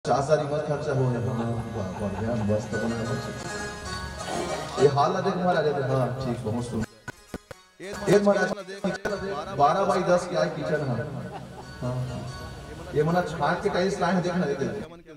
सारी मत खर्चा हो बढ़िया मस्त बना ये हाल देख महाराज। हाँ ठीक बहुत सुन ये महाराज 12x10 क्या है किचन। हाँ ये मना छाट के टाइल्स लाए हैं देखना देते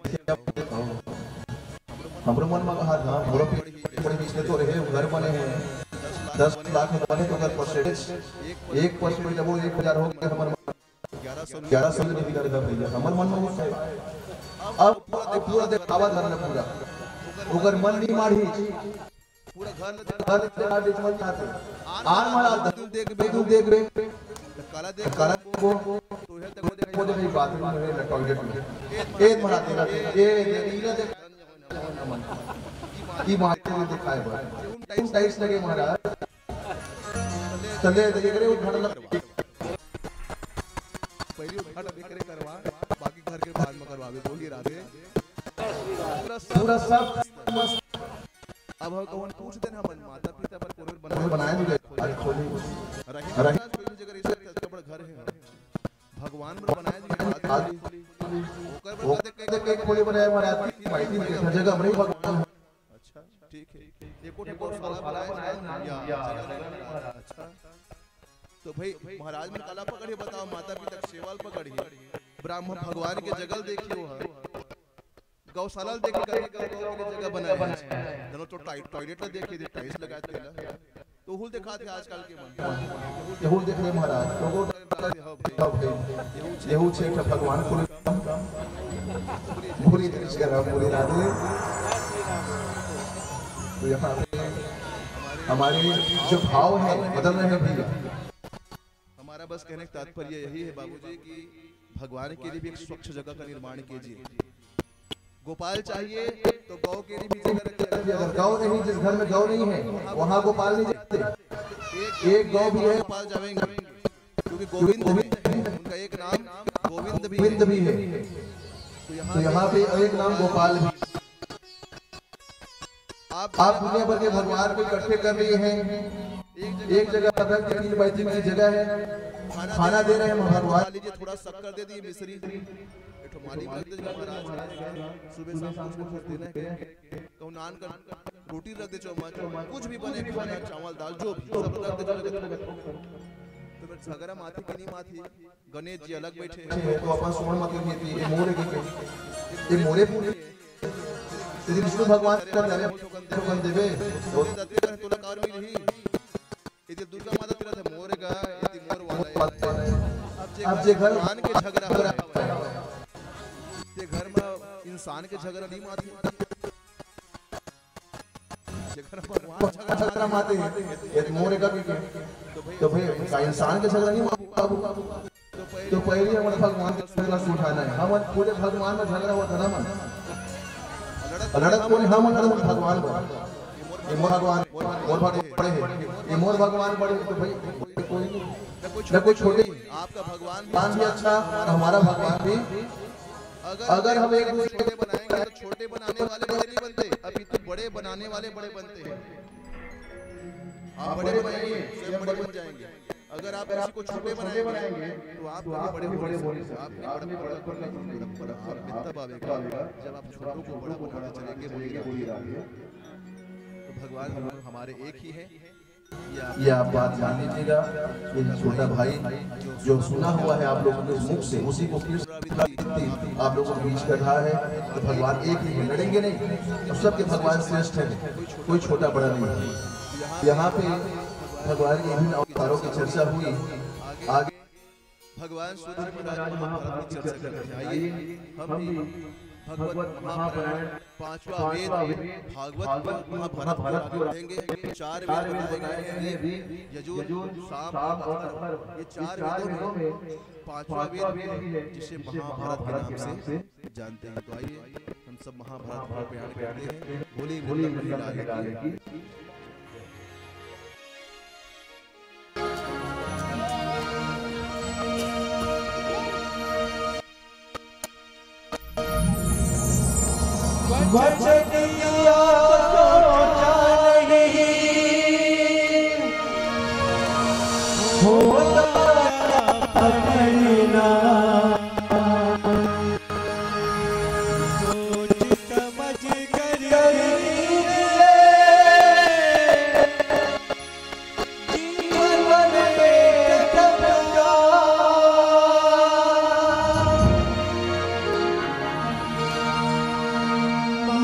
हमरो मन में कहा था मोरो बड़े बीच में तो रहे घर बने हैं 10 लाख में बने तो अगर परसेंटेज 1% जब वो 1000 हो गया हमारे 1100 नहीं बिगाड़ का भैया हमारे मन में वो है। अब पूरा दिखावा करना पूरा अगर मन नहीं मारी पूरा घर देख मत चाहते आर मारा देख रे काला को तो है तक वो देख बाथरूम में टॉयलेट में एक मारा तेरा ये नीला देख की मारते हुए दिखाए बा टाइम टाइल्स लगे महाराज तले देख रे उद्घाटन पहली उद्घाटन देख रे करवा बाकी घर के बाद में करवावे तो ही राधे पूरा सब मस्त। अब हम कौन पूछते हैं हम माता पिता पर कोई बनाए नहीं अरे खोली रहे जगह इस बड़ा घर है भगवान पर बनाए नहीं ओकर पर देख खोली बनाए महाराज की माइती नहीं जगह हमरे भगवान। अच्छा ठीक है ये कोठे को साला बनाए या अच्छा तो भाई महाराज में कला पकड़ी बताओ माता पिता सेवाल पकड़ी ब्राह्मण भगवान के जगह देखियो है गौशाला देखे करके गौ जगह बनाया है दोनों तो टॉयलेट में देखे थे टाइल्स लगाए थे तो हुल दिखा थे आजकल के मन ये हुल देख ले महाराज ये हुल छे भगवान को पूरी दृश्य कर पूरी राधे तो यहाँ हमारे जो भाव है बदल रहे हैं भैया। हमारा बस कहने का तात्पर्य यही है बाबूजी कि भगवान के लिए भी एक स्वच्छ जगह का निर्माण कीजिए। गोपाल चाहिए तो गौ के लिए भी जगह रखिए। अगर गौ नहीं जिस घर में गौ नहीं है वहाँ गोपाल नहीं जाते एक गौ भी है गोपाल जाएंगे क्योंकि गोविंद उनका एक नाम गोविंद भी है तो यहाँ पे एक नाम गोपाल भी। आप दुनिया भर के भगवान को इकट्ठे कर रहे हैं एक जगह 3x3 की जगह है खाना दे रहे हैं भगवान लीजिए थोड़ा शक्कर दे दी मिश्री माली में महाराज सुबह शाम कुछ देना है तो नान का रोटी रख दे चम्मच कुछ भी बने खाना चावल दाल जो भी सब रख दे तो फिर झगड़ा माथी की नहीं माथी गणेश जी अलग बैठे हैं तो अपन सुमन मत लेती ये मोरे पूरे यदि विष्णु भगवान कर जाने तो देवे तो दत्ते कर तोला कार में नहीं यदि दुर्गा माता तेरा था मोरेगा यदि मोर वाला अब जे घर भगवान के झगड़ा हो रहा है ये घर में इंसान के झगड़ा नहीं मारते ये घर भगवान झगड़ा मारते हैं ये मोरेगा भी तो भाई इंसान के झगड़ा नहीं बाबू तो पहले हमारे भगवान के झगड़ा से उठाना है हम पूरे भगवान में झगड़ा हुआ था ना मन लड़क को नहीं हम भगवान ये मोर भगवान बड़े हैं ये मोर भगवान बड़े तो भाई कोई छोटे आपका भगवान भी अच्छा और हमारा भगवान भी अगर हम एक दूसरे बनाएंगे तो छोटे बनाने वाले बड़े नहीं बनते अभी तो बड़े बनाने वाले बड़े बनते हैं। आप बड़े बनाएंगे स्वयं बड़े बन जाएंगे अगर आप किसी को छोटे बनाएंगे तो आप बड़े बड़े आप तब आएगा जब आप छोटों को बड़ा बनाना चलेंगे तो भगवान हमारे एक ही है। ये आप बात मान लीजिएगा ये छोटा भाई जो सुना हुआ है आप लोगों के मुख से उसी को फिर आप लोगों को बीच कर रहा है तो भगवान एक ही है लड़ेंगे नहीं तो सबके भगवान श्रेष्ठ है कोई छोटा बड़ा नहीं है। यहाँ पे भगवान के विभिन्न अवतारों की चर्चा हुई आगे भगवान की चर्चा करते हैं। आइए हम भगवत महापुराण 5वां वेद भागवत महाभारत देंगे 4 वेद बताएंगे यजुर साम और अथर्व ये 4 वेदों में 5वां वेद है जिसे महाभारत के नाम से जानते हैं। तो आइए हम सब महाभारत पर बयान करते हैं बोली बोली की वचनिया नहीं होता अपना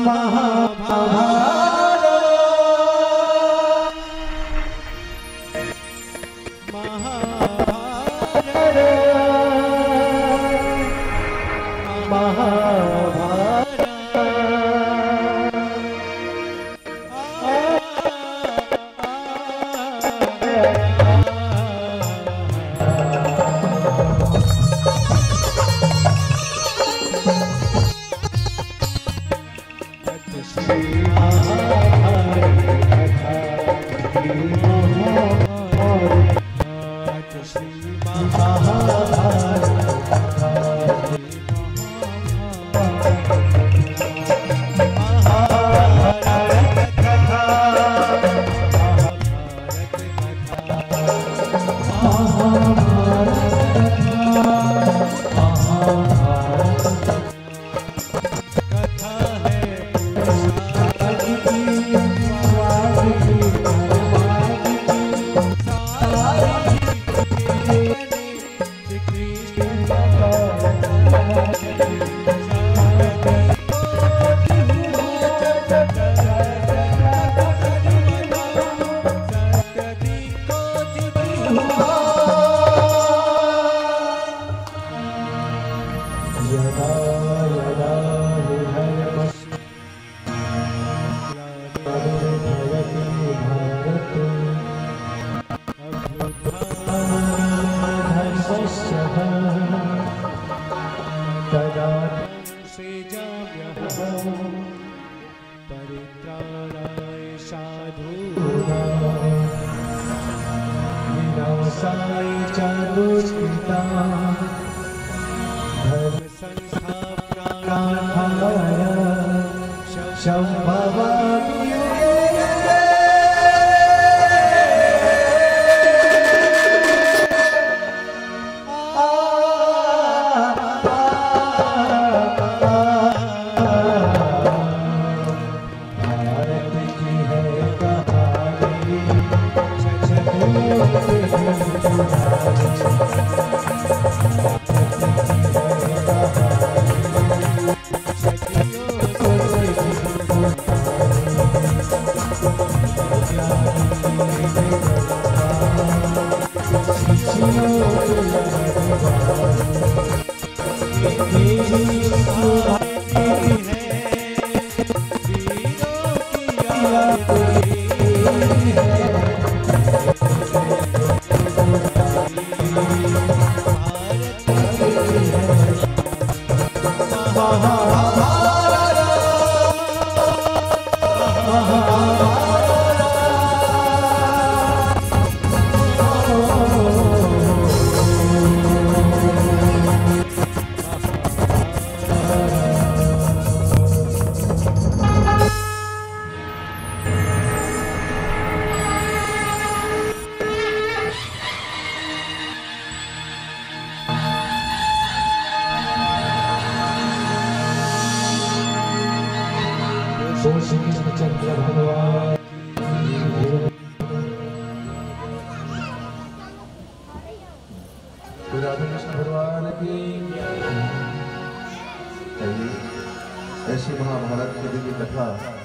ऐसी महाभारत की दिव्य कथा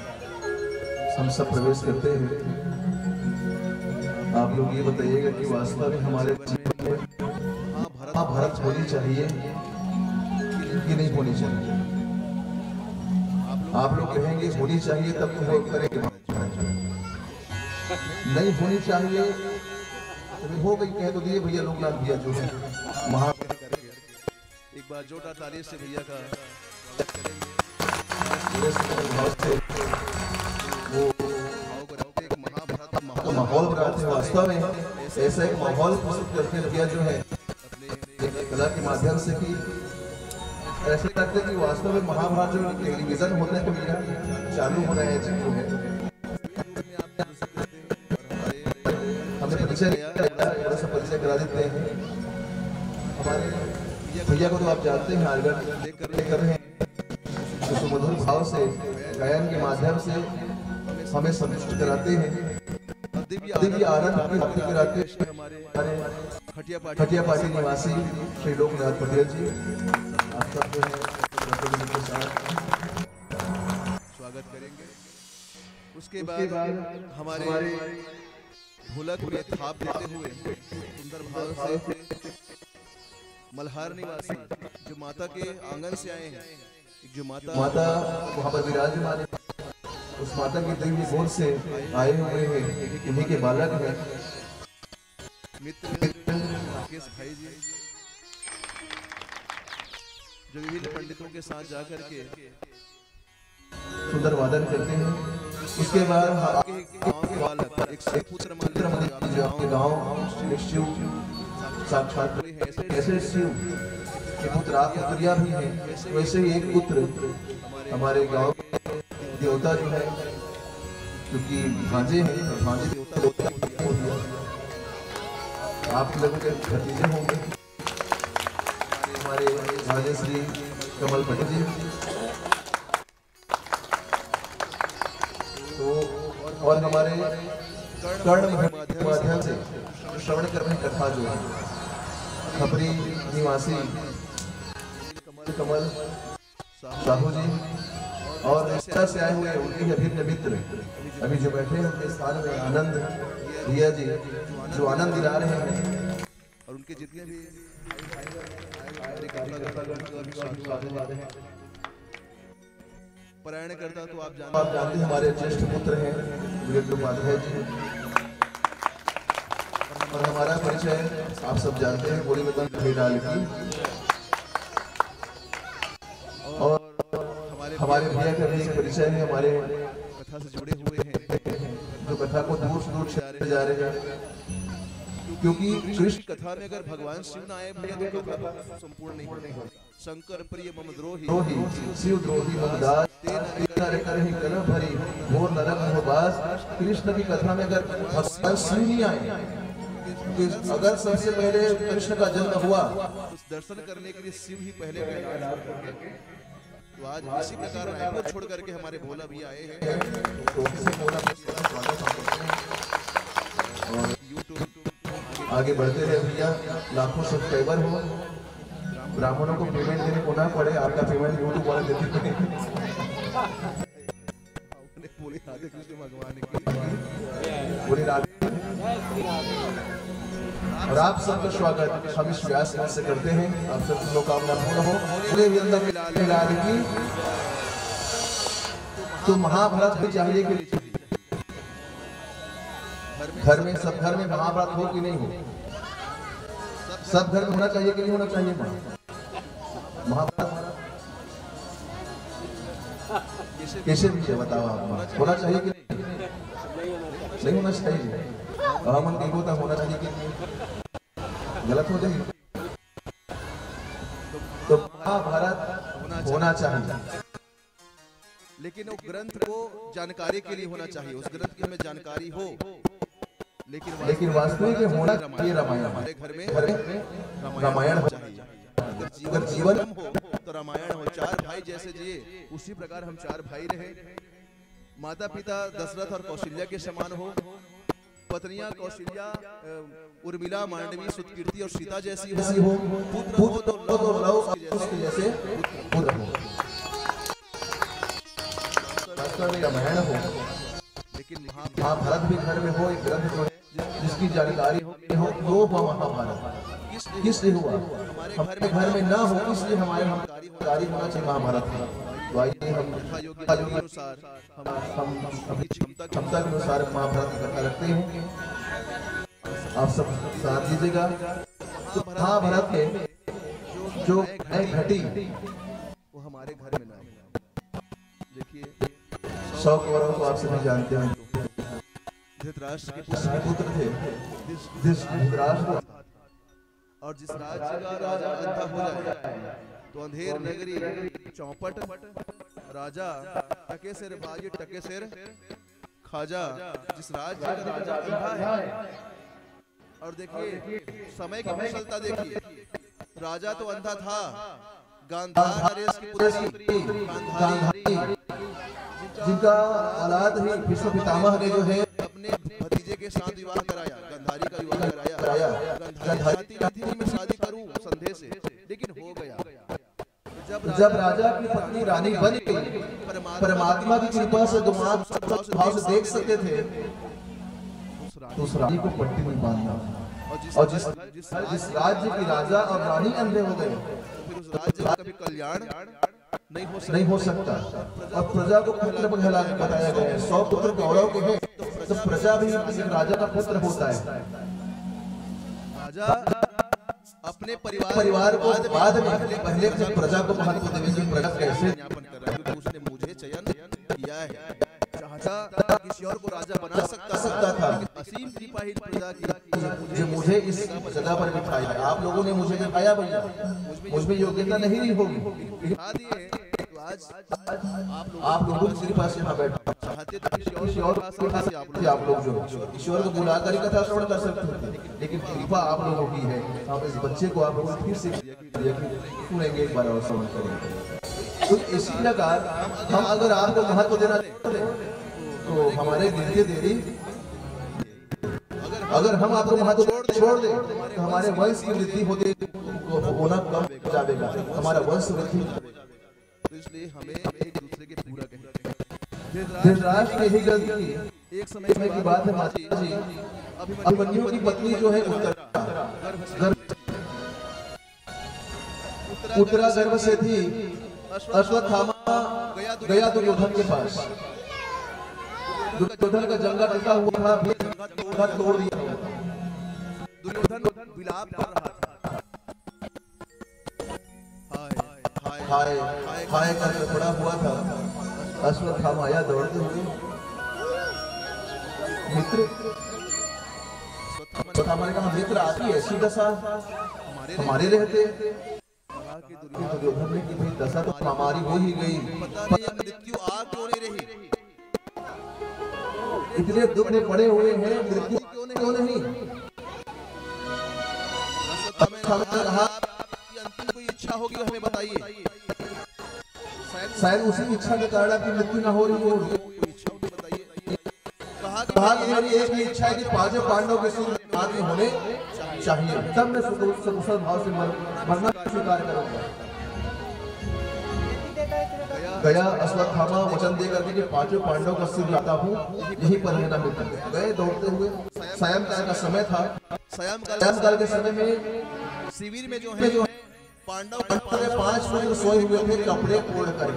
हम सब प्रवेश करते हैं। आप लोग ये बताइएगा कि वास्तव में हमारे जीवन में महाभारत होनी चाहिए कि नहीं होनी चाहिए? आप लोग कहेंगे होनी चाहिए तब तो वो करेंगे, नहीं होनी चाहिए तो हो गई कह तो दिए भैया लोग नाथ भैया जो है एक बार जोरदार ताली से भैया का माहौल बनाते हैं। वास्तव में ऐसा एक माहौल प्रस्तुत करके भैया जो है अपने कला के माध्यम से कि ऐसे लगता है कि वास्तव में महाभारत जो टेलीविजन होते हैं तो भैया चालू हो रहे हैं जो है हमने परिचय थोड़ा सा परिचय करा देते हैं। हमारे भैया को तो आप जानते हैं आर्गन कर रहे हैं तो सुमधुर भाव से गायन के माध्यम से हमें संतुष्ट कराते हैं, दिव्य आनंद प्राप्त कराते हैं। हमारे खटिया पाटी निवासी श्री लोकनाथ पटेल जी आप सब जो है स्वागत करेंगे। उसके बाद हमारे ढोलक में थाप देते हुए सुंदर भाव से मल्हार निवासी जो माता के आंगन से आए हैं, जो माता वहाँ पर विराजमान है, उस माता की दिव्य गोद से आए हुए हैं, इन्हीं के बालक हैं मित्र राकेश भाई जी, जो विभिन्न पंडितों के साथ जाकर के सुंदर वादन करते हैं। उसके बाद आपके गांव के बालक एक सुपुत्र मंदिर जो आपके गांव शिव साक्षात ऐसे शिव के पुत्र आप पुत्रिया भी हैं, वैसे ही एक पुत्र हमारे गांव देवता जो है, क्योंकि भांजे हैं, भांजे देवता आप लोगों के भतीजे होंगे, हमारे भांजे श्री कमल भट्ट जी। तो और हमारे कर्ण माध्यम से श्रवण करने कथा जो है खपरी निवासी कमल साहू जी और ऐसा से आए हुए उनके अभिन्न मित्र अभी जो बैठे हैं उनके स्थान में आनंद रिया जी जो आनंद दिला रहे हैं, और उनके जितने भी परायण करता तो आप जानते हैं हमारे ज्येष्ठ पुत्र हैं वीरेंद्र उपाध्याय जी, और हमारा परिचय आप सब जानते हैं बोली बदन भेड़ाल की, और हमारे भैया का भी परिचय है, हमारे कथा से जुड़े हुए हैं जो कथा को दूर से दूर जा रहे हैं, क्योंकि कृष्ण कथा में अगर भगवान शिव न आए भैया तो कथा संपूर्ण नहीं होगी। शंकर प्रिय मम द्रोही शिव द्रोही मम दास तेरे करहि कलह भरी घोर नरक हो बास। कृष्ण की कथा में अगर भगवान शिव नहीं आए, अगर सबसे पहले कृष्ण का जन्म हुआ उस दर्शन करने के लिए शिव ही पहले तो आज इसी प्रकार रायपुर छोड़ करके हमारे भोला भी आए हैं, और यूट्यूब आगे बढ़ते रहे भैया, लाखों सब्सक्राइबर हो, ब्राह्मणों को पेमेंट देने को ना पड़े, आपका पेमेंट यूट्यूब वाले देते हैं। बोले राधे कृष्ण भगवान की बोले राधे, और आप सबका स्वागत हम इस व्यास से करते हैं। आप सब मनोकामना पूर्ण हो, बोले लाल की। तो महाभारत भी चाहिए कि घर में सब घर में महाभारत हो कि नहीं हो, सब घर में होना चाहिए कि नहीं होना चाहिए महाभारत? कैसे भी बताओ आप, होना चाहिए कि नहीं होना चाहिए? हमन देखो तो होना चाहिए कि गलत हो जाएगी। तो महाभारत होना चाहिए, लेकिन वो ग्रंथ को जानकारी के लिए होना चाहिए, उस ग्रंथ की हमें जानकारी हो, लेकिन वास्तविक होना चाहिए रामायण। हमारे घर में रामायण हो चाहिए, अगर जीवन हो तो रामायण हो। चार भाई जैसे जिए उसी प्रकार हम चार भाई रहे, माता पिता दशरथ और कौशल्या के समान हो, पत्नियां कौशल्या उर्मिला मांडवी सुतकीर्ति और सीता जैसी हो, पुत्र हो तो लव उसके जैसे पुत्र हो। रामायण हो, लेकिन महाभारत भी घर में हो, एक ग्रंथ हो जिसकी जानकारी हो, वो महाभारत किसलिए हुआ, हमारे घर में ना हो, इसलिए हमारे जानकारी होना चाहिए महाभारत का। तो आइए हम अनुसार हम अपनी क्षमता के अनुसार महाभारत की कथा रखते हैं, आप सब साथ दीजिएगा। तो महाभारत के जो घटी वो हमारे घर में ना हो। देखिए 100 कौरवों को आप सभी जानते हैं, धृतराष्ट्र के पुत्र थे धृतराष्ट्र, और जिस राज्य का राजा अंधा हो जाए तो अंधेर नगरी चौपट राजा टके सिर भागी टके सिर खाजा। जिस राज्य का राजा अंधा है, और देखिए समय की कुशलता देखिए, राजा तो अंधा था, गांधार नरेश की पुत्री गांधारी जिनका औलाद ही विश्व पितामह ने जो है अपने भतीजे के साथ विवाह कराया, गांधारी का विवाह कराया। गांधारी चाहती थी मैं शादी करूं संदेह से, लेकिन हो गया। जब राजा की पत्नी रानी बन गई, परमात्मा की कृपा से दिमाग भाव से देख सकते थे, तो उस रानी को पट्टी में बांधना, और जिस राज्य की राजा और रानी अंधे हो गए, फिर उस राज्य का कभी कल्याण नहीं हो सकता। और प्रजा को पुत्र बताया गया है, 100 पुत्र गौरव के हैं, तो प्रजा भी राजा का पुत्र होता है। राजा अपने परिवार को बाद में, पहले प्रजा को महत्व देने की प्रजा कैसे उसने मुझे चयन किया है, चाहता किसी और को राजा बना सकता था, असीम कृपा ही प्रजा की जो मुझे इस जगह पर बिठाया है। आप लोगों ने मुझे बिठाया भैया, मुझमें योग्यता नहीं होगी, आप लोगों की कृपा से यहाँ बैठे चाहते तो किसी और आप लोग जो ईश्वर को बुलाकर ही कथा श्रवण कर सकते थे, लेकिन कृपा आप लोगों की है। आप इस बच्चे को आप लोग फिर से सुनेंगे, एक बार और श्रवण करेंगे। तो इसी प्रकार हम अगर आपको महत्व देना चाहते तो हमारे गिरते देरी, अगर हम आपको महत्व छोड़ दें तो हमारे वंश की वृद्धि होना कम हो जाएगा, हमारा वंश वृद्धि। तो इसलिए हमें एक दूसरे के पूरा कहना। धृतराष्ट्र ने यही गलती की। एक समय की बात है माता जी, अभिमन्यु की पत्नी जो है उत्तरा गर्भ से थी, अश्वत्थामा गया दुर्योधन के पास, दुर्योधन का जंगा टिका हुआ था, जंगा तोड़ दिया, दुर्योधन विलाप कर रहा था, हाय हाय करके पड़ा हुआ था। अश्वत्थामा आया दौड़ते हुए, मित्र, अश्वत्थामा ने कहा मित्र आपकी ऐसी दशा हमारे रहते, दुर्योधन ने कि भाई दशा तो हमारी हो ही गई, मृत्यु आ क्यों नहीं रही, इतने दुख में पड़े हुए हैं, मृत्यु क्यों नहीं। अंतिम कोई इच्छा होगी हमें बताइए, शायद उसी इच्छा के कारण आपकी मृत्यु न हो रही हो, कहा कि मेरी एक ही इच्छा है कि पांचों पांडवों के सिर हाथ में होने चाहिए, तब मैं सकुशल भाव से मरना स्वीकार करूंगा। गया अश्वत्थामा वचन दे करके कि पांचों पांडवों का सिर लाता हूँ, यही पर रहना मिलता है। गए दौड़ते हुए, सायंकाल का समय था, सायंकाल के समय में शिविर में जो है पांडव 5 पुत्र सोए हुए थे, कपड़े ओढ़ कर,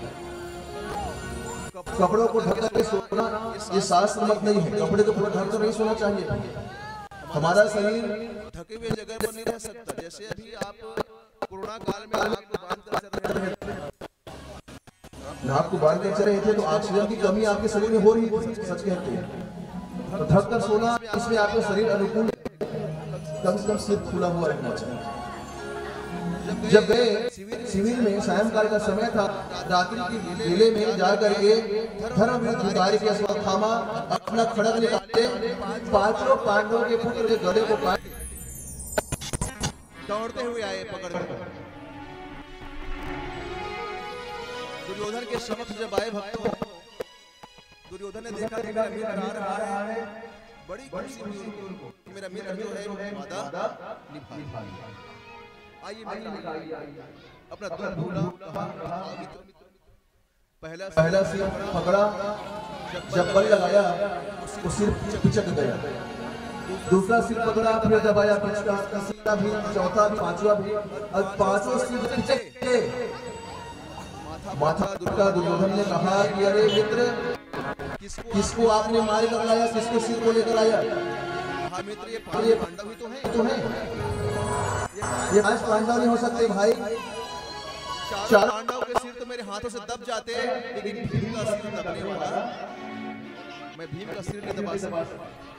कपड़ों को ढक कर सोना ये शास्त्र मत नहीं है, कपड़े को पूरा ढक कर नहीं सोना चाहिए। हमारा शरीर ढके हुए जगह पर नहीं रह सकता। जैसे अभी आप कोरोना काल में नाक को बांध कर चल रहे थे तो ऑक्सीजन की कमी आपके शरीर में हो रही थी, सच कहते हैं। तो ढक कर सोना, इसमें आपका शरीर अनुकूल, कम से कम सिर खुला हुआ रहना चाहिए। जब गए शिविर में, सायंकाल का समय था, रात्रि की बेले में जा करके धर्मवीर धृतराष्ट्र के अश्वत्थामा अपना खड्ग निकाले, पांचों पांडवों के पुत्र के गले को काट दौड़ते हुए आए पकड़कर। दुर्योधन के समक्ष जब आए भक्तों, दुर्योधन ने देखा कि मेरा मित्र आ रहा है, बड़ी खुशी हुई उनको कि मेरा मित्र जो है वादा निभा। आइए अपना दुख भूला, पहला सिर पकड़ा, जब बल लगाया तो सिर पिचक गया, दूसरा सिर पकड़ा, फिर दबाया, तीसरा भी, चौथा भी, पांचवा भी, और पांचों सिर पिचक गए। माथा दुर्गा दुर्योधन ने कहा कि अरे मित्र, किसको आपने मार कर लाया, किसके सिर को लेकर आया? हाँ मित्र, ये पांडव ही तो है, ये 5 पांडव नहीं हो सकते भाई, 4 पांडव के सिर तो मेरे हाथों से दब जाते हैं, लेकिन भीम का सिर दबने वाला, मैं भीम का सिर नहीं दबा सकता।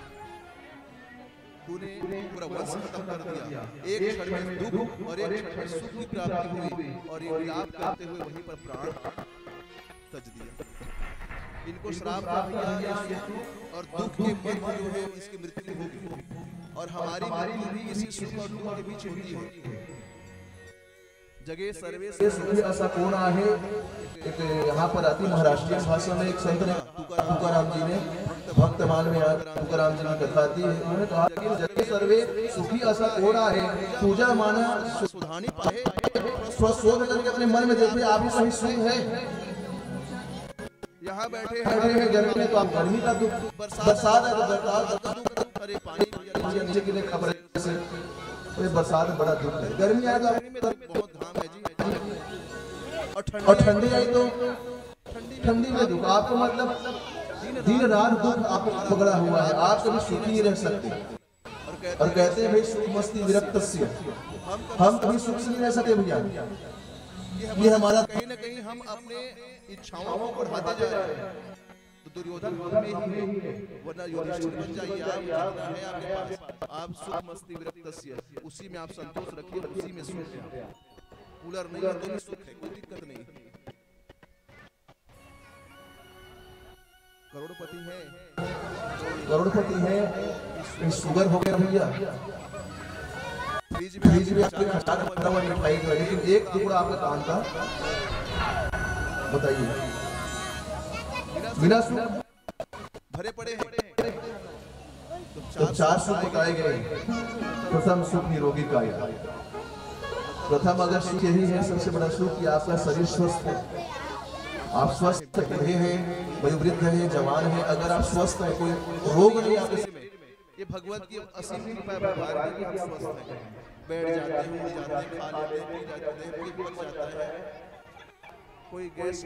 तूने पूरा वंश खत्म कर दिया, एक क्षण में दुख और एक क्षण में सुख की प्राप्ति हुई, और ये विलाप करते हुए वहीं पर प्राण तज दिया। इनको श्राप कर दिया और दुख के मध्य जो है इसकी मृत्यु होगी, और हमारी मृत्यु भी इसी सुख और दुख के बीच होती है। जगे सर्वे सुखी असा कौन आहे, एक यहाँ पर आती महाराष्ट्रीय भाषा में एक संत ने तुकाराम जी ने भक्तमाल में तुकाराम जी की कथा आती है। उन्होंने कहा कि जगत सर्वे सुखी असा कोड़ा है, पूजा माना सुधानी पाए, स्वशोध करके अपने मन में देखिए आप ही सही सुख है। यहाँ बैठे हैं गर्मी में तो आप गर्मी का दुख, बरसात है तो बरसात का दुख, अरे पानी नीचे के लिए खबर से तो बरसात में बड़ा दुख है। गर्मी आए तो बहुत घाम है जी, और ठंडी आई तो ठंडी में दुख। आपको मतलब दिन रात दुख आपको पकड़ा हुआ है, आप कभी सुखी नहीं रह सकते। और कहते हैं भाई सुख मस्ती विरक्त से, हम कभी सुख से नहीं रह सकते भैया। ये हमारा कहीं ना कहीं हम अपने इच्छाओं को बढ़ाते जा रहे हैं। तो दुर्योधन में ही है, वरना युधिष्ठिर बन जाइए आप, है आपके पास, आप सुख मस्ती विरक्त, उसी में आप संतोष रखिए, उसी में सुख है। कूलर नहीं है तो भी सुख है, कोई दिक्कत नहीं। करोड़पति है, शुगर हो गया भैया, फ्रिज में आपके खटारा बना हुआ मिठाई जो है, लेकिन एक टुकड़ा आपका काम का बताइए, बिना सुख भरे पड़े हैं। तो 4 सुख बताए गए। प्रथम सुख निरोगी काया, प्रथम अगर सुख यही है सबसे बड़ा सुख कि आपका शरीर स्वस्थ है, आप स्वस्थ रहे हैं, वयोवृद्ध है, जवान है, अगर आप स्वस्थ है, कोई रोग नहीं आपके में, ये भगवत की असीम कृपा है भगवान की, आप स्वस्थ हैं, बैठ जाते हैं, उठ जाते हैं, खा लेते हैं, पी जाते हैं, कोई पच जाता है, कोई गैस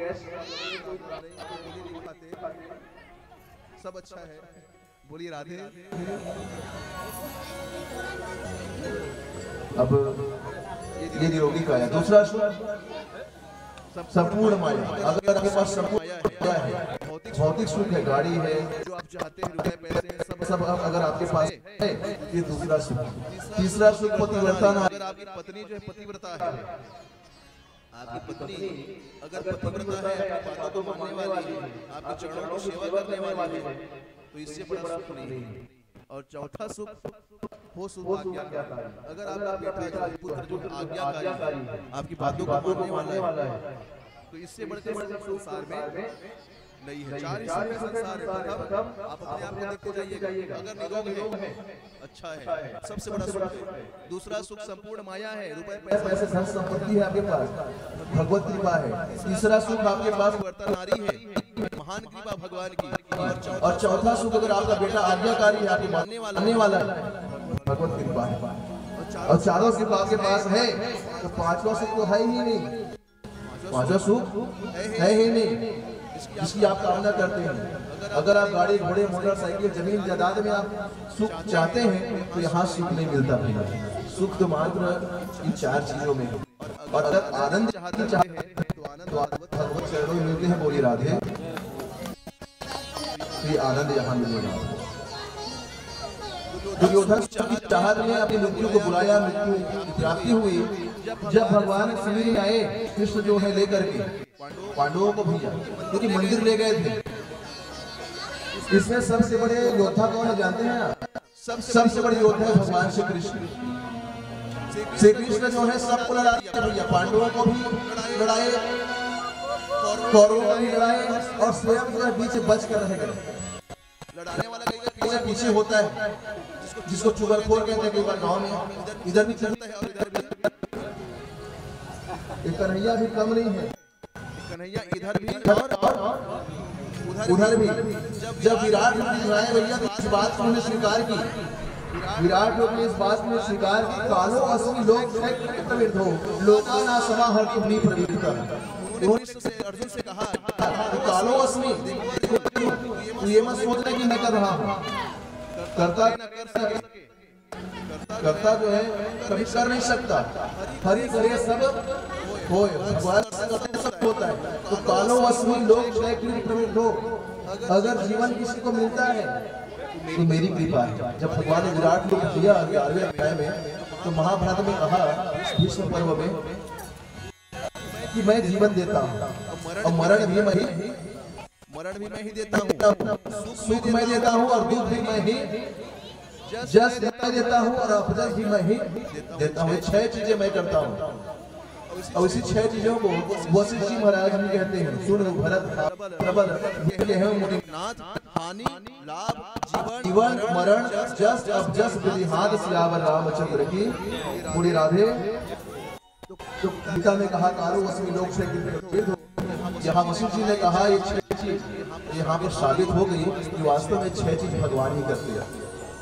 नहीं खाते, सब अच्छा है। बोलिए राधे। अब ये निरोगी काया। दूसरा संपूर्ण माया, अगर आपके पास संपूर्ण माया है, भौतिक सुख है, गाड़ी है, जो आप चाहते हैं, रुपए पैसे सब अगर आपके पास है, ये दूसरा सुख। तीसरा सुख पतिव्रता। अगर आपकी पत्नी जो है पतिव्रता है, आपकी पत्नी अगर पतिव्रता है, आपकी बातों को मानने वाली है, आपके चरणों की सेवा करने वाली है, तो इससे बड़ा सुख नहीं है। और चौथा सुख हो सुख आज्ञाकारी, अगर आपका बेटा जो पुत्र जो आज्ञाकारी है, आपकी बातों को मानने वाला है, तो इससे बढ़कर संसार में नहीं है। 4 ही संसार है, आप अपने आप को देखते जाइएगा, अगर निरोग है अच्छा है, सबसे बड़ा सुख है। दूसरा सुख संपूर्ण माया है, रुपए पैसे धन संपत्ति है आपके पास, भगवत कृपा है। तीसरा सुख आपके पास वर्तन नारी है, महान कृपा भगवान की। और चौथा सुख अगर आपका बेटा आज्ञाकारी है, आपके मानने वाला है, भगवत कृपा है। और चारों सुख आपके पास है, तो पांचवा सुख तो है ही नहीं, पांचवा सुख है ही नहीं जिसकी आप कामना करते हैं। अगर आप गाड़ी घोड़े मोटरसाइकिल जमीन जायदाद में आप सुख चाहते हैं, तो यहाँ सुख नहीं मिलता भैया। सुख तो मात्र इन 4 चीजों में है। और अगर आनंद चाहते हैं तो भगवत चरणों में मिलते हैं। बोलिए राधे। ये आनंद यहाँ मिलेगा। दुर्योधन की चाहत में अपनी मृत्यु को बुलाया, मृत्यु की प्राप्ति हुई। जब भगवान शिविर में आए, कृष्ण जो है लेकर के पांडवों को भेजा, क्योंकि मंदिर ले गए थे। इसमें सबसे बड़े योद्धा कौन है जानते हैं आप? सबसे बड़े योद्धा है भगवान श्री कृष्ण। श्री कृष्ण जो है सबको लड़ा दिया भैया, पांडवों को भी लड़ाए, कौरवों को भी लड़ाए, और स्वयं जो है बीच बच कर रह गए। लड़ाने वाला पीछे होता है, जिसको चुगलखोर कहते हैं। कई बार गाँव में इधर भी चलता है और इधर भी। कन्हैया भी कम नहीं है, कन्हैया इधर भी और उधर भी। जब विराट रूप आए भैया, तो इस बात को उन्होंने स्वीकार की, विराट रूप ने इस बात में स्वीकार की, कालो अस्मि लोक प्रवृत्त हो, लोकाना समाहर तुमनी प्रवृत्ता। उन्होंने अर्जुन से कहा, कालो अस्मि, तू ये मत सोचना कि मैं कर रहा हूँ, करता जो है कभी कर नहीं सकता, हरि करे सब होए, भगवान सब होता है। तो कालो अस्मि लोक प्रवृत्त हो, अगर जीवन किसी को मिलता है तो मेरी कृपा है। जब भगवान ने विराट रूप दिया 11वें अध्याय में, तो महाभारत में कहा भीष्म पर्व में कि मैं जीवन देता हूँ और मरण भी मैं ही देता हूँ, सुख मैं देता हूँ और दुख भी मैं ही, जस मैं देता हूँ और अपजस भी मैं ही देता हूँ। 6 चीजें मैं करता हूँ। और इसी 6 चीजों को वशिष्ठ जी महाराज भी कहते हैं, सुन भरत प्रबल, ये हैं मुनिनाथ हानि लाभ जीवन मरण जस अब जस विधिहार सियावर रामचंद्र की। बोली राधे। तो गीता में कहा कारो अस्मि लोक से, यहाँ वशिष्ठ जी ने कहा ये 6 चीज यहाँ पर साबित हो गई कि वास्तव में 6 चीज भगवान ही करते हैं।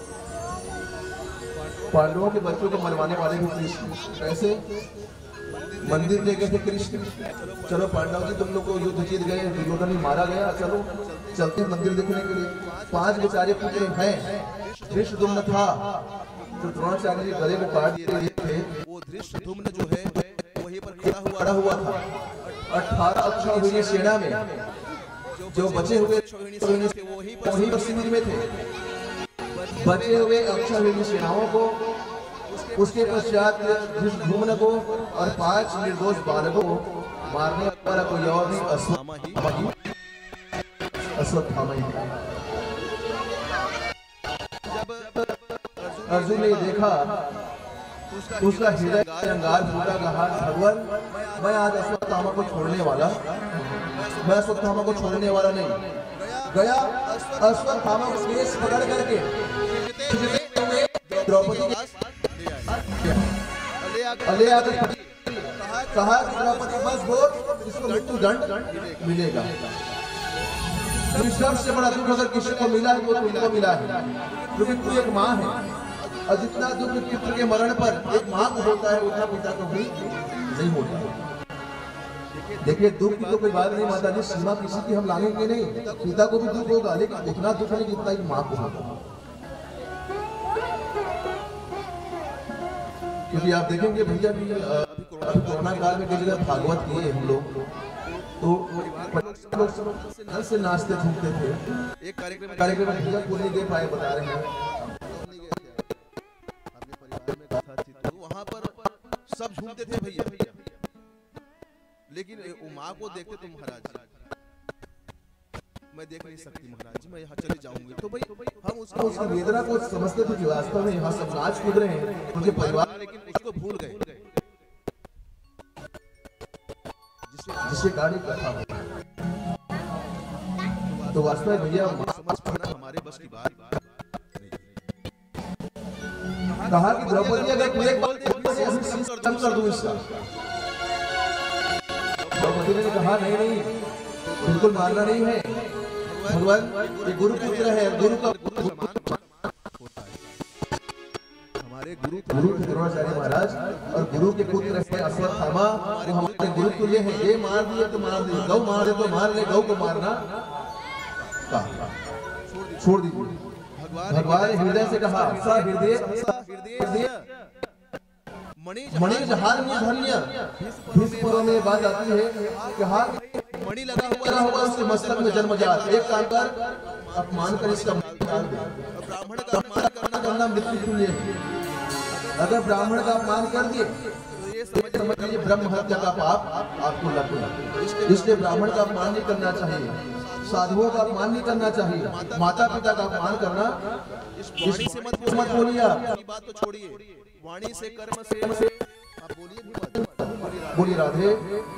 पांडवों के बच्चों को मरवाने वाले भी कृष्ण, ऐसे मंदिर ले गए थे कृष्ण। चलो पांडव जी तुम लोग को युद्ध जीत गए, दुर्योधन मारा गया, चलो चलते मंदिर देखने के लिए। 5 बेचारे पुत्र हैं। धृष्टद्युम्न था जो द्रोणाचार्य जी गले को काट दिए थे, वो धृष्टद्युम्न जो है वहीं पर खड़ा हुआ था। 18 अक्षौहिणी सेना में जो बचे हुए वहीं पर शिविर में थे। बचे हुए अक्षौहिणी सेनाओं को, उसके पश्चात धृष्टद्युम्न को और 5 निर्दोष बालकों को मारने वाला कोई और नहीं, अश्वत्थामा ही था। जब अर्जुन ने देखा उसका हृदय अंगार फूटा, कहा भगवान मैं आज अश्वत्थामा को छोड़ने वाला, मैं अश्वत्थामा को छोड़ने वाला नहीं। गया अश्वत्थामा को केस पकड़ करके द्रौपदी ले आकर कहा कि द्रौपदी बस बोल, इसको मृत्यु दंड मिलेगा। सबसे बड़ा दुख अगर किसी को मिला है तो तुमको मिला है, क्योंकि तू एक माँ है और जितना दुख पुत्र के मरण पर एक माँ को होता है उतना पिता को भी नहीं होता। देखिए दुख की तो कोई बात नहीं माता जी, सीमा किसी की हम लाएंगे नहीं। पिता को भी दुख होगा लेकिन इतना दुख नहीं जितना एक माँ को होगा। क्योंकि आप देखेंगे भैया भी कोरोना काल में कई जगह भागवत किए हम लोग, तो लोग से नाचते घूमते थे। एक कार्यक्रम में भैया पूरी दे पाए बता रहे हैं, वहां पर सब झूमते थे भैया, लेकिन वो माँ को देखते तो महाराज मैं देख नहीं सकती महाराज जी, मैं यहाँ चले जाऊंगी। तो भाई हम उसकी वेदना को समझते थे कि वास्तव में यहाँ सब नाच कूद रहे हैं उनके परिवार, लेकिन उसको भूल गए जिससे गाड़ी कथा हो। तो वास्तव में भैया समझ पाना हमारे बस की बात नहीं। कहा कि द्रौपदी अगर तू एक बार कर दूं इसका। द्रौपदी ने कहा नहीं बिल्कुल मारना नहीं है, भगवान ये गुरु पुत्र है, गुरु का होता है। हमारे गुरु द्रोणाचार्य महाराज और गुरु के पुत्र है अश्वत्थामा, वो हमारे गुरु तुल्य है। ये मार दिए तो मार दिए, गौ मार दे तो मार ले, गौ को मारना छोड़ दीजिए। भगवान हृदय से कहा सा हृदय मणि जहार में धन्य। भीष्म में बात आती है कि हाँ मणि लगा हुआ उसके मस्तक में जन्मजात। एक काम कर अपमान कर इसका ब्राह्मण का अपमान करना मृत्यु तुल्य है। अगर ब्राह्मण का अपमान कर दिए तो ये समझ लीजिए ब्रह्म हत्या का पाप आपको लग गया। इसलिए ब्राह्मण का अपमान नहीं करना चाहिए, साधुओं का अपमान नहीं करना चाहिए, माता पिता का अपमान करना वाणी से मत बोलिए। बात तो छोड़िए, वाणी से कर्म से आप बोलिए भी मत। बोलिए राधे।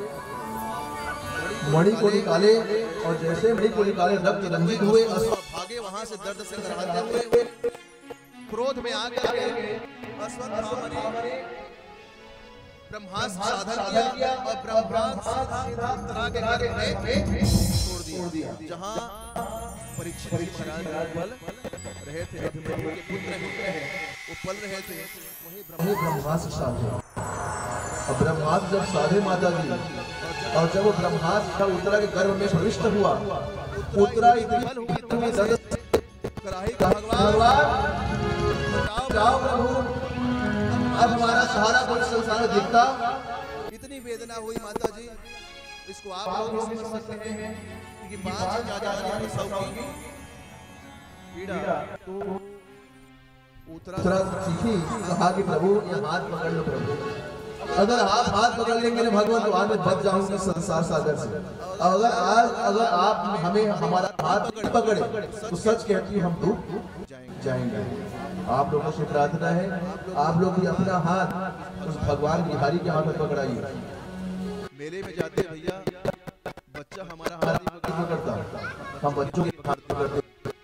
मणि को निकाले और जैसे मणि को निकाले रक्त रंजित हुए, भागे वहां से दर्द से कराहते हुए, क्रोध में आकर अश्वत्थामा ने ब्रह्मास्त्र साधन किया और ब्रह्मास्त्र के गर्भ में छोड़ दिया। जहां परीक्षित महाराज पल रहे थे, अभिमन्यु के पुत्र हैं वो पल रहे थे, वहीं ब्रह्मास्त्र साधे। और ब्रह्मास्त्र जब साधे माता जी, और जब वो ब्रह्मास्त्र उत्तरा के गर्भ में प्रविष्ट हुआ, उत्तरा इतनी दर्द कराही भगवान जाओ प्रभु, अब हमारा सहारा कोई संसार दिखता। इतनी वेदना हुई माता जी, इसको आप लोग समझ सकते हैं कि 5 जाति की पीड़ा। तो उत्तरा सीखी, कहा कि प्रभु ये हाथ पकड़ लो प्रभु, अगर आप हाथ पकड़ लेंगे ना भगवान तो आज मैं बच जाऊंगी संसार सागर से। अगर आप हमें हमारा हाथ पकड़े तो सच कहती हूँ हम डूब जाएंगे। आप लोगों से प्रार्थना है, आप लोग भी अपना हाथ उस भगवान बिहारी के हाथ में पकड़ाइए। मेले में जाते भैया बच्चा हमारा हाथ नहीं पकड़ता, हम बच्चों के हाथ पकड़ते।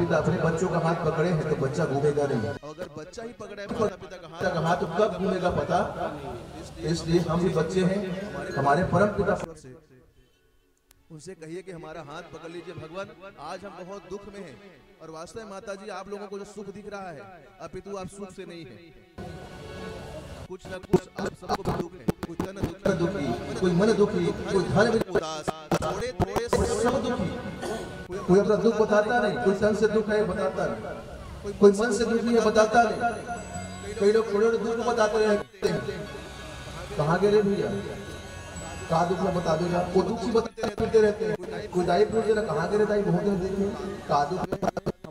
पिता अपने बच्चों का हाथ पकड़े हैं तो बच्चा घूमेगा नहीं, अगर बच्चा ही पकड़े माता पिता का हाथ तो कब घूमेगा पता। इसलिए हम भी बच्चे हैं, हमारे परम पिता से उनसे कहिए कि हमारा हाथ पकड़ लीजिए भगवान, आज हम बहुत दुख में हैं और वास्तव में माता जी आप लोगों को जो सुख दिख रहा है अपितु आप सुख से नहीं है, कुछ न कुछ आप सबको भी दुख है, कोई तन दुखी, कोई मन दुखी, कोई धन में उदास, थोड़े थोड़े सब दुखी, कोई अपना दुख बताता नहीं, कोई तन से दुख है बताता नहीं, कोई मन से दुखी है बताता नहीं, कई लोग थोड़े थोड़े दुख बताते रहते हैं। कहाँ गए भैया, का दुख में बता देगा, वो दुख ही बताते रहते हैं। कोई दाई पूछ देना कहाँ गए दाई, बहुत देखे का दुख,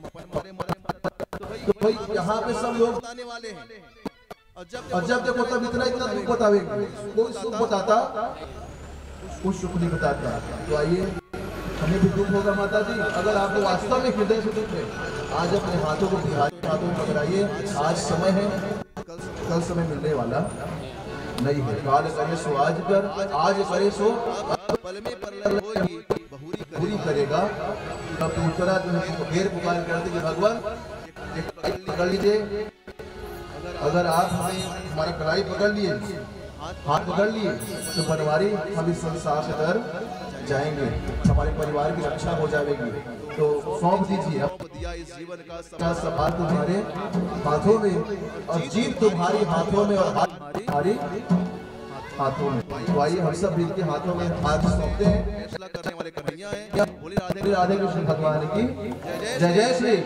तो भाई यहाँ पे सब लोग बताने वाले हैं और जब देखो तब इतना इतना दुख बतावेंगे, कोई सुख बताता कुछ सुख नहीं बताता। तो आइए हमें भी दुख होगा माता जी, अगर आपको वास्तव में हृदय से दुख है आज अपने हाथों को हाथों में पकड़ाइए। आज समय है, कल समय मिलने वाला नहीं है। काल करे सो आज कर, आज करे सो पल में परलय होई, बहुरी करेगा। तब दूसरा जो है घेर पुकार करते कि भगवान पकड़ लीजिए, अगर आप हमें हमारी कलाई पकड़ लिए, हाथ पकड़ लिए तो बनवारी हम इस संसार से डर जाएंगे, हमारे परिवार की रक्षा हो जाएगी। तो सौंप दीजिए, अब दिया इस जीवन का सवाल तुम्हारे हाथों में और जीत तुम्हारी हाथों में और हाथ हमारी हाथों में। तो आइए हम सब मिलकर हाथों में हाथ सौंपते हैं। फैसला करने वाले कन्हैया हैं, बोले राधे कृष्ण भगवान की जय जय श्री।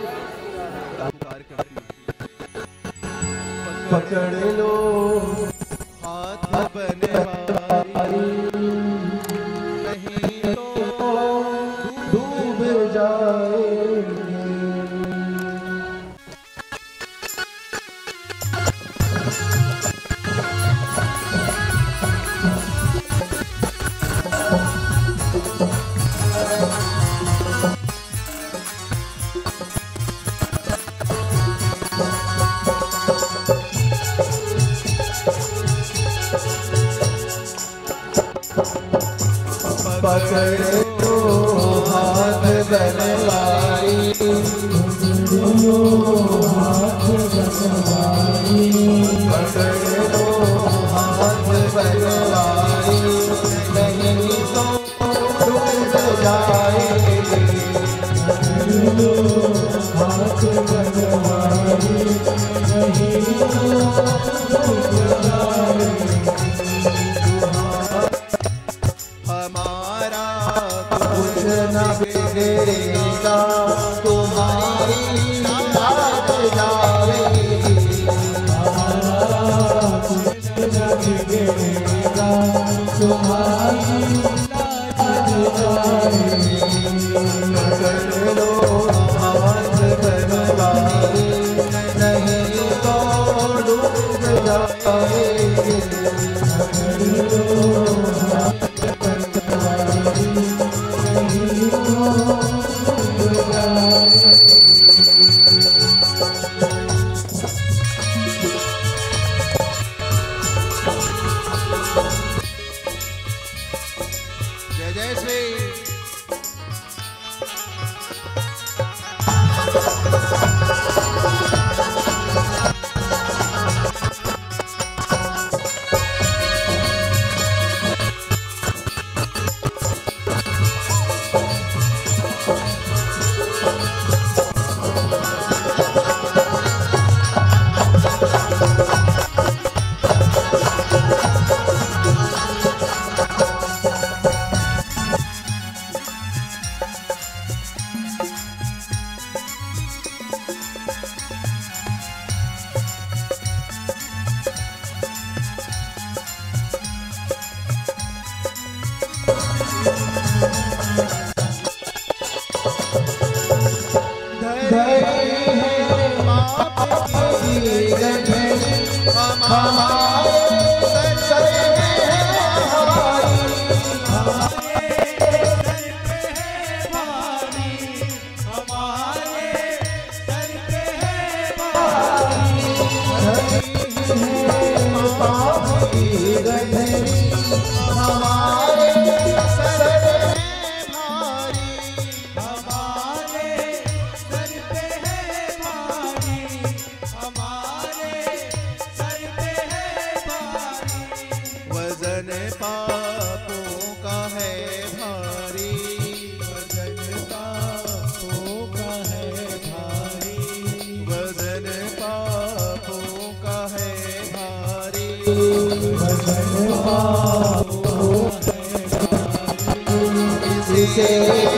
पकड़ लो हाथ बनवारी, नहीं तो डूब जाएंगे। पकड़ो हाथ बनवारी, पकड़ो हाथ बनवारी, पकड़ो हाथ बनवारी, नहीं तो डूब जाएंगे। पकड़ो हाथ बनवारी, नहीं तो डूब जाएंगे। हमारा कुछ न बिगड़ेगा, तुम्हारी लाज जाएगी। हमारा कुछ न बिगड़ेगा, तुम्हारी लाज जाएगी। पकड़ लो हाथ बनवारी, नहीं तो डूब जाएगी। पकड़ लो जय जय श्री। इसे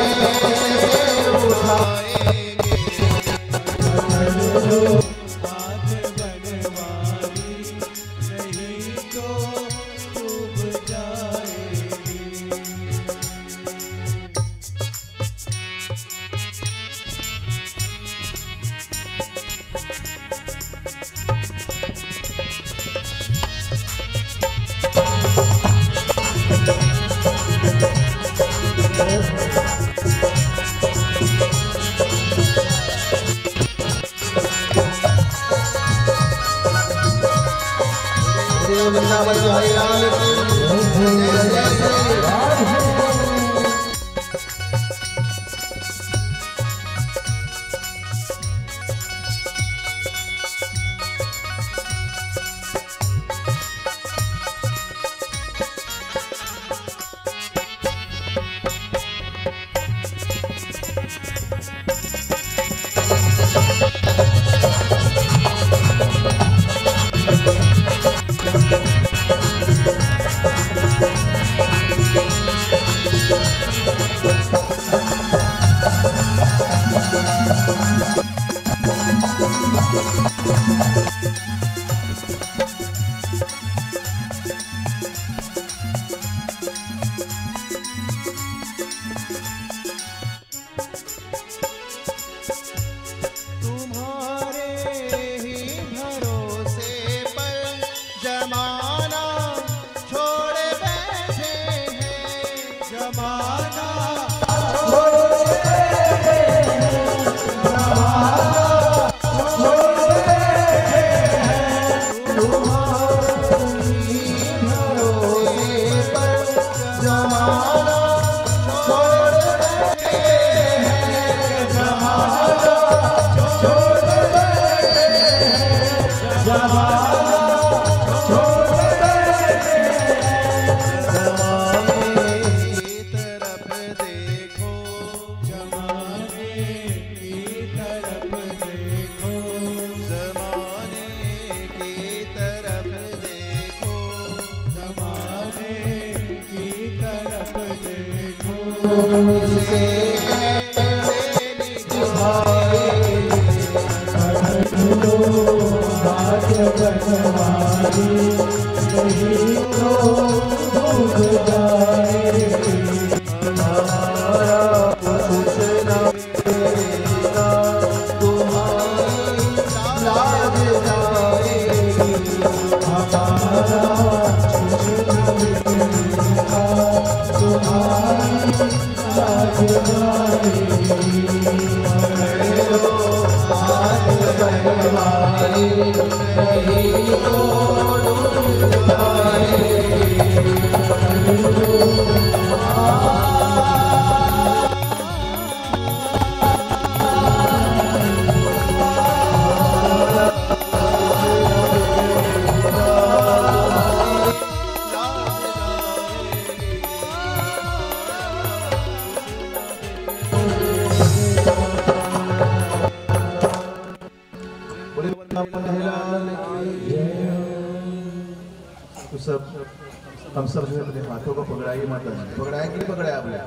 हम सब जो अपने हाथों को पकड़ाइए माता जी। पकड़ाए कि नहीं पकड़ाए आपने?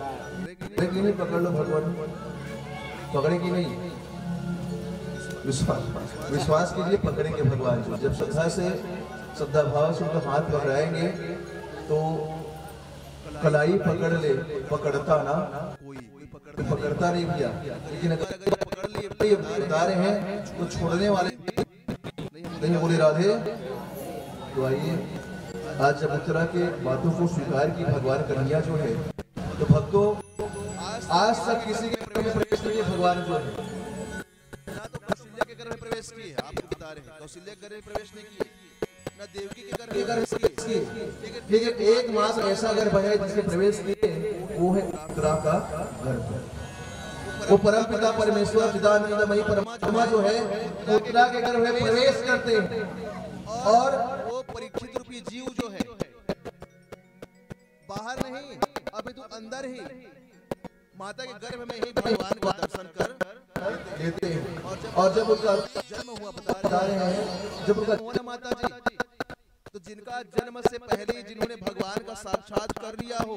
नहीं पकड़ लो भगवान, पकड़े कि नहीं? विश्वास कीजिए पकड़ेंगे भगवान जी। जब श्रद्धा से श्रद्धा भाव से उनका हाथ पकड़ाएंगे तो कलाई पकड़ ले, पकड़ता ना कोई पकड़ता नहीं भैया, लेकिन अगर पकड़ लिए बता रहे हैं तो छोड़ने वाले नहीं। बोले राधे। तो आइए आज जब उत्तरा के बातों को स्वीकार की भगवान कन्हैया जो है, तो भक्तों आज तक किसी के घर में प्रवेश नहीं है भगवान जो है ना। तो कौशल्या के घर में प्रवेश किए, आपको बता रहे हैं कौशल्या के घर में प्रवेश नहीं किए, ना देवकी के घर में प्रवेश किए। ठीक है, एक मास ऐसा घर है जिसके प्रवेश किए, वो है उत्तरा का घर। वो परम पिता परमेश्वर चिदानंदमयी परमात्मा जो है उत्तरा के घर में प्रवेश करते हैं। और वो परीक्षित रूपी जीव जो है बाहर नहीं, अभी तो अंदर ही माता के गर्भ में ही भगवान का दर्शन कर लेते हैं। और जब उसका जन्म हुआ बता रहे हैं, जब उसका हुआ माता जी, तो जिनका जन्म से पहले जिन्होंने भगवान का साक्षात कर लिया हो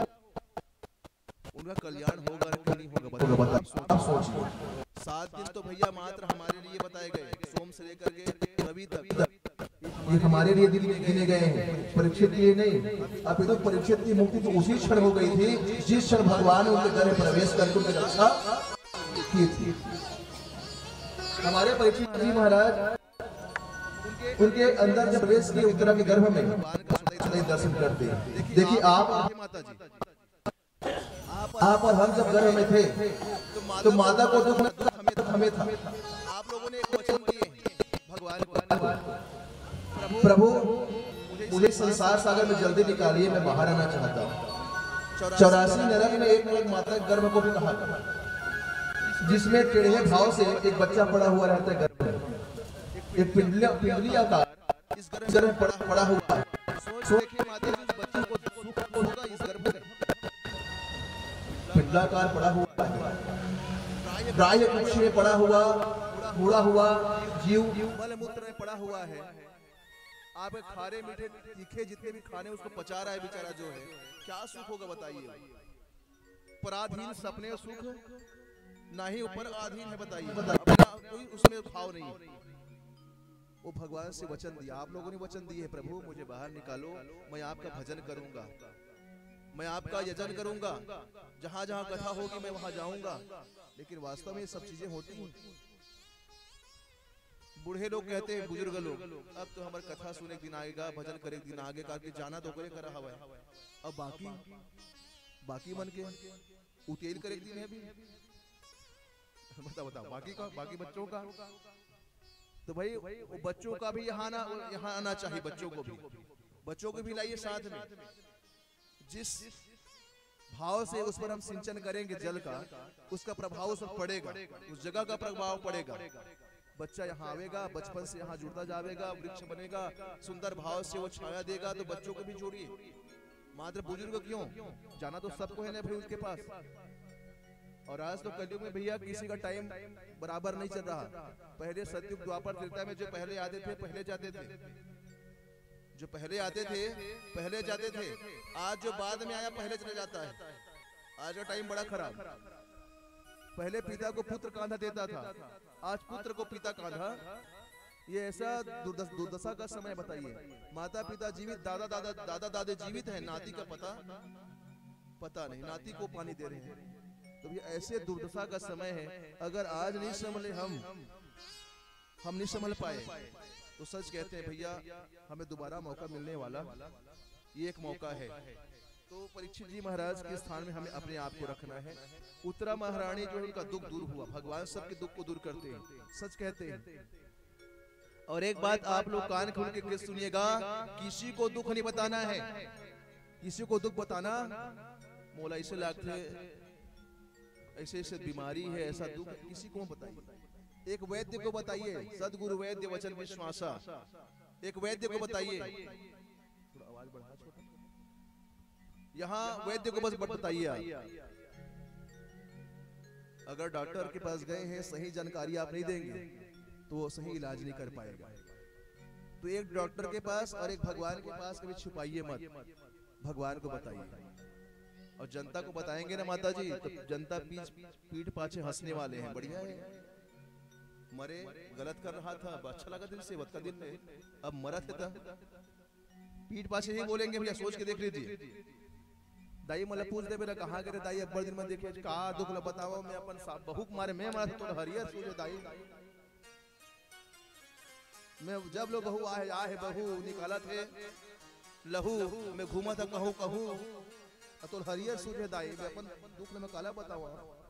उनका कल्याण होगा कि नहीं होगा? आप सोचिए। 7 दिन तो भैया मात्र हमारे लिए बताए गए, सोम से लेकर के रवि तक ये हमारे लिए दिन गिने गए हैं, परीक्षित के लिए नहीं। अब तो परीक्षित की मुक्ति तो उसी क्षण हो गई थी जिस क्षण भगवान ने उनके घर में प्रवेश करके उनकी रक्षा की थी। हमारे परीक्षित जी महाराज उनके अंदर जब प्रवेश किए उत्तरा के गर्भ में दर्शन करते हैं। देखिए आप माता जी, आप और हम जब गर्भ में थे तो माता को दुख हमें था। आप लोगों ने एक वचन दिए भगवान को, प्रभु मुझे संसार सागर में जल्दी निकालिए, मैं बाहर आना चाहता हूँ। 84 नरक में एक माता गर्भ को भी कहा जिसमें टेढ़े भाव से एक बच्चा पड़ा हुआ रहता है गर्भ में, एक पिंडली आकार इस गर्भ में पड़ा हुआ है। सोच देखिए माता जी, इस बच्चे को सुख होगा इस गर्भ में, पिंडलाकार पड़ा हुआ है, प्राय कुछ में पड़ा हुआ, बूढ़ा हुआ जीव मल मूत्र में पड़ा हुआ है। आप खारे मीठे तीखे जितने भी खाने उसको पचा रहा है बेचारा जो है, क्या सुख होगा बताइए? पराधीन सपने सुख ना ही ऊपर अधीन है, बताइए कोई उसमें भाव नहीं। वो भगवान से वचन दिया, आप लोगों ने वचन दिए है, प्रभु मुझे बाहर निकालो, मैं आपका भजन करूंगा, मैं आपका यजन करूंगा, जहां जहां कथा होगी मैं वहां जाऊंगा। लेकिन वास्तव में ये सब चीजें होती हैं। बूढ़े लोग कहते हैं, बुजुर्ग लोग, अब तो हमारी कथा सुने दिन आएगा, भजन करे दिन आगे करके जाना तो करे करा हुआ है, अब बाकी मन के उतेल करे दिन है भी। बताओ बाकी बच्चों का तो भाई वो बच्चों का भी यहाँ आना चाहिए, बच्चों को भी लाइए साथ में। जिस भाव से उस पर हम सिंचन करेंगे जल का, उसका प्रभाव उस पर पड़ेगा, उस जगह का प्रभाव पड़ेगा। बच्चा यहाँ आवेगा, बचपन से यहाँ जुड़ता जाएगा, वृक्ष बनेगा, सुंदर भाव से वो छाया देगा। तो बच्चों को भी जोड़िए, मात्र बुजुर्ग क्यों, जाना तो सबको है ना भाई उसके पास। और आज तो कलयुग में भैया किसी का टाइम बराबर नहीं चल रहा। पहले सतयुग द्वापर त्रेता में जो पहले आते थे पहले जाते थे, जो पहले आते थे पहले जाते थे। आज जो बाद में आया पहले चला जाता है। आज का टाइम बड़ा खराब। पहले पिता को पुत्र कांधा देता था, आज पुत्र को पिता कांधा। ये ऐसा दुर्दशा का समय बताइए। माता पिता जीवित, दादा दादी जीवित है, नाती का पता नहीं, नाती को पानी दे रहे हैं। तो ये ऐसे दुर्दशा का समय है। अगर आज नहीं संभले हम नहीं संभल पाए तो सच कहते हैं भैया हमें दोबारा मौका मिलने वाला ये एक मौका है। तो परीक्षित जी महाराज के स्थान में हमें अपने आप को रखना है। उत्तरा महारानी जो उनका दुख दूर हुआ, भगवान सबके दुख को दूर करते हैं, सच कहते हैं। और एक बात आप लोग कान खोल के सुनिएगा, किसी को दुख नहीं बताना है, किसी को दुख बताना मोला इसे लागते, ऐसे बीमारी है, ऐसा दुख किसी को बताइए। एक वैद्य को बताइए, सदगुरु वैद्य वचन विश्वासा, एक वैद्य को बताइए, थोड़ा आवाज बढ़ा छोटा, यहाँ वैद्य को बस बताइए आप। अगर डॉक्टर के पास गए हैं, सही जानकारी आप नहीं देंगे तो वो सही इलाज नहीं कर पाएगा। तो एक डॉक्टर के पास और एक भगवान के पास कभी छुपाइए मत, भगवान को बताइए। और जनता को बताएंगे ना माता जी, तो जनता पीठ पाछे हंसने वाले हैं। बढ़िया है, मरे गलत कर रहा था, अच्छा लगा दिन सेवत का दिन में, अब मरा था पीठ पाछे ही बोलेंगे। भैया सोच के देख लीजिए। दाई मतलब पूछ दे मेरा कहाँ गए दाई, अकबर दिन में देखे का दुख न बताओ, मैं अपन बहू मारे मैं मारा तो हरियर सूझे दाई। मैं जब लोग बहू आए बहू निकाला थे लहू, मैं घूमा था कहूँ तो हरियर सूझे दाई, मैं अपन दुख में काला बताओ।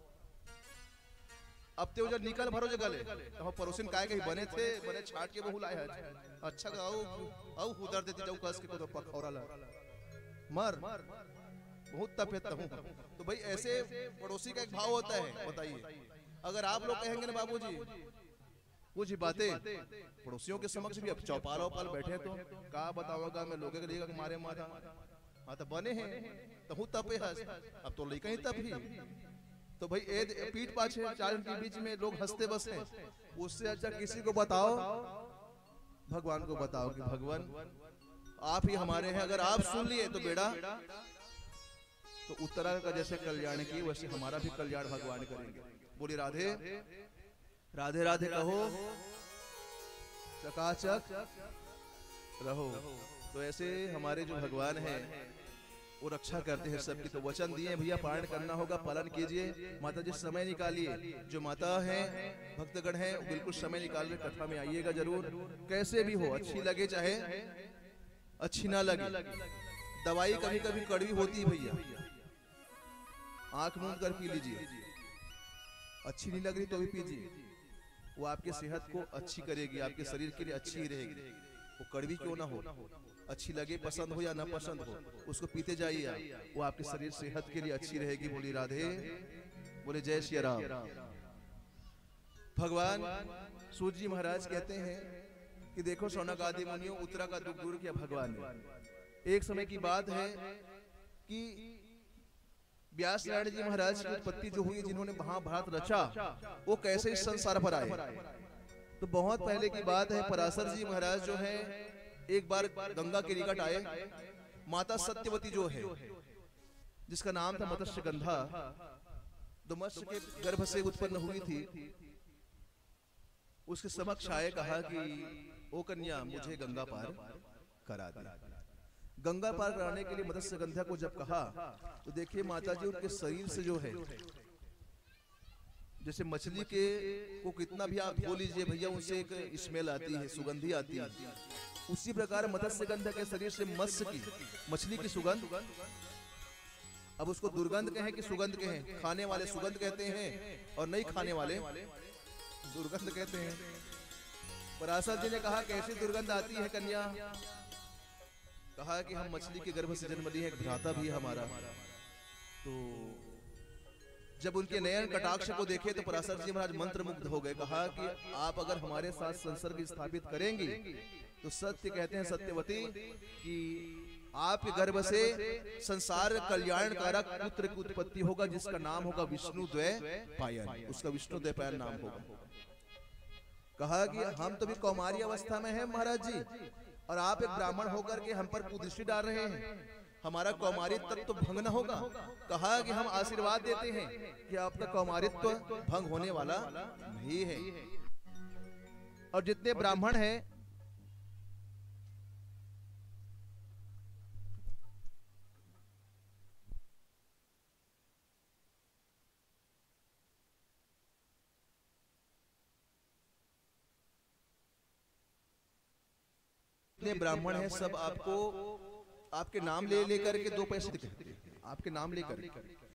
अब ते जब निकल भरो जगले तो पड़ोसिन काहे कहीं बने थे, बने छाट के बहू लाए है। अच्छा गाओ उधर देती जाऊ कस के को तो पखौरा ला मर बहुत तपेत हूँ। तो भाई ऐसे पड़ोसी का एक भाव होता है। बताइए अगर आप लोग कहेंगे ना बाबूजी कुछ बातें पड़ोसियों के समक्ष भी, अब चौपालों पर बैठे तो का बताओगा, मैं लोगों के लिए मारे मारा हाँ तो बने हैं तो तपे हंस, अब तो लेकर ही तप ही। तो भाई पीठ पाछे चार के बीच में लोग हंसते बसे, उससे अच्छा किसी को बताओ, भगवान को बताओ कि भगवान आप ही हमारे हैं, अगर आप सुन लिए तो बेड़ा, तो उत्तरा का जैसे कल्याण की वैसे हमारा भी कल्याण भगवान करेंगे। बोली राधे राधे राधे कहो, चकाचक रहो। तो ऐसे हमारे जो भगवान हैं वो रक्षा करते हैं सबकी। तो वचन दिए भैया, पारण करना होगा, पालन कीजिए। माता जी समय निकालिए, जो माता हैं भक्तगण हैं बिल्कुल समय निकाल कर कथा में आइएगा जरूर। कैसे भी हो, अच्छी लगे चाहे अच्छी ना लगे, दवाई कभी कभी कड़वी होती है भैया, आंख मूंद कर पी लीजिए, अच्छी नहीं लग रही तो भी पीजिए, वो आपके सेहत को अच्छी करेगी, आपके शरीर के लिए अच्छी ही रहेगी। वो कड़वी क्यों ना हो, अच्छी लगे, पसंद हो या ना पसंद हो, उसको पीते जाइए आप, वो आपके शरीर सेहत के लिए अच्छी रहेगी। बोली राधे, बोले जय श्री राम। भगवान सूर्य जी महाराज कहते हैं कि देखो शौनक आदि मुनियों, उत्तरा का दुख दूर किया भगवान ने। एक समय की बात है कि व्यास नारायण जी महाराज की उत्पत्ति जो हुई, जिन्होंने महाभारत रचा, वो कैसे इस संसार पर आए। तो बहुत पहले की बात है, पराशर जी महाराज जो है एक बार गंगा के निकट आए। माता सत्यवती जो है, जिसका नाम था मत्स्यगंधा, जो मत्स्य के गर्भ से उत्पन्न हुई थी, उसके समक्ष आए, कहा कि ओ कन्या मुझे गंगा पार करा दे। गंगा पार कराने के लिए मत्स्यगंधा को जब कहा, तो देखिए माता जी उनके शरीर से जो है, जैसे मछली के को कितना भी आप धो लीजिए भैया, उनसे एक स्मेल आती है, सुगंधी आती है, उसी प्रकार मत्स्यगंधा के शरीर से मछली की सुगंध। अब उसको दुर्गंध कहें कि सुगंध कहें, खाने वाले सुगंध कहते हैं और नहीं खाने वाले दुर्गंध कहते हैं। पराशर जी ने कहा कैसी दुर्गंध आती है कन्या? कहा कि हम मछली के गर्भ से जन्म लिए हैं, भ्राता भी है हमारा। तो जब उनके नयन कटाक्ष को देखे तो पराशर जी महाराज मंत्रमुग्ध हो गए। कहा कि आप अगर हमारे साथ संसर्ग स्थापित करेंगी तो सत्य कहते हैं सत्यवती कि आपके गर्भ से संसार कल्याणकारक पुत्र की उत्पत्ति होगा, जिसका नाम होगा विष्णु द्वैपायन। उसका विष्णु द्वैपायन नाम होगा। कहा कि हम तो भी कौमारी अवस्था में हैं महाराज जी, और आप एक ब्राह्मण होकर के हम पर कुदृष्टि डाल रहे हैं, हमारा कौमारित्व तो भंग न होगा। कहा कि हम आशीर्वाद देते हैं कि आपका कौमारित्व भंग होने वाला नहीं है। और जितने ब्राह्मण हैं ब्राह्मण हैं, सब आपको आपके नाम ले लेकर के 2 पैसे देते हैं, आपके नाम लेकर